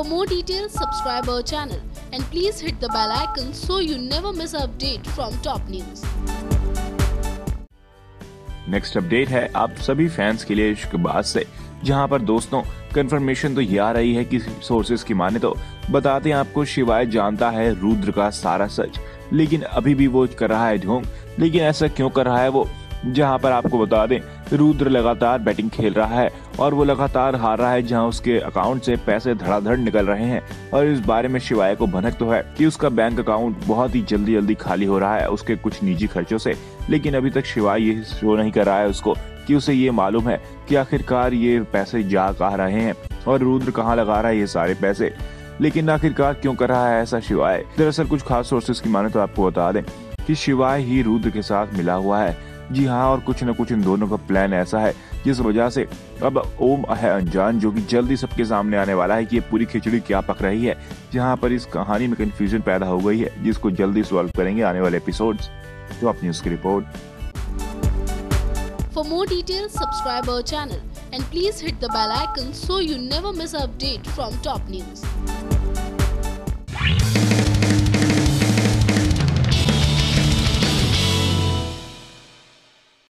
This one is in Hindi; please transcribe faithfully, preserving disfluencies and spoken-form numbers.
For more details, subscribe our channel and please hit the bell icon so you never miss an update from top news. Next update है आप सभी फैंस के लिए इश्कबाज से, जहां पर दोस्तों कंफर्मेशन तो ये आ रही है कि सोर्सेज की माने तो बताते हैं आपको शिवाय जानता है रुद्र का सारा सच, लेकिन अभी भी वो कर रहा है ढोंग। लेकिन ऐसा क्यों कर रहा है वो, जहां पर आपको बता दें रुद्र लगातार बैटिंग खेल रहा है और वो लगातार हार रहा है, जहां उसके अकाउंट से पैसे धड़ाधड़ निकल रहे हैं। और इस बारे में शिवाय को भनक तो है कि उसका बैंक अकाउंट बहुत ही जल्दी जल्दी खाली हो रहा है उसके कुछ निजी खर्चों से, लेकिन अभी तक शिवाय ये शो नहीं कर रहा है उसको कि उसे ये मालूम है कि आखिरकार ये पैसे जा कहाँ रहे हैं और रुद्र कहाँ लगा रहा है ये सारे पैसे। लेकिन आखिरकार क्यों कर रहा है ऐसा शिवाय? दरअसल कुछ खास सोर्सेज की माने तो आपको बता दें कि शिवाय ही रुद्र के साथ मिला हुआ है। जी हाँ, और कुछ न कुछ इन दोनों का प्लान ऐसा है जिस वजह से अब ओम है अनजान, जो कि जल्दी सबके सामने आने वाला है कि ये पूरी खिचड़ी क्या पक रही है, जहाँ पर इस कहानी में कंफ्यूजन पैदा हो गई है, जिसको जल्दी सॉल्व करेंगे आने वाले एपिसोड्स। तो अपनी उसकी report. For more details, subscribe our channel and please hit the bell icon so you never miss an update from top news.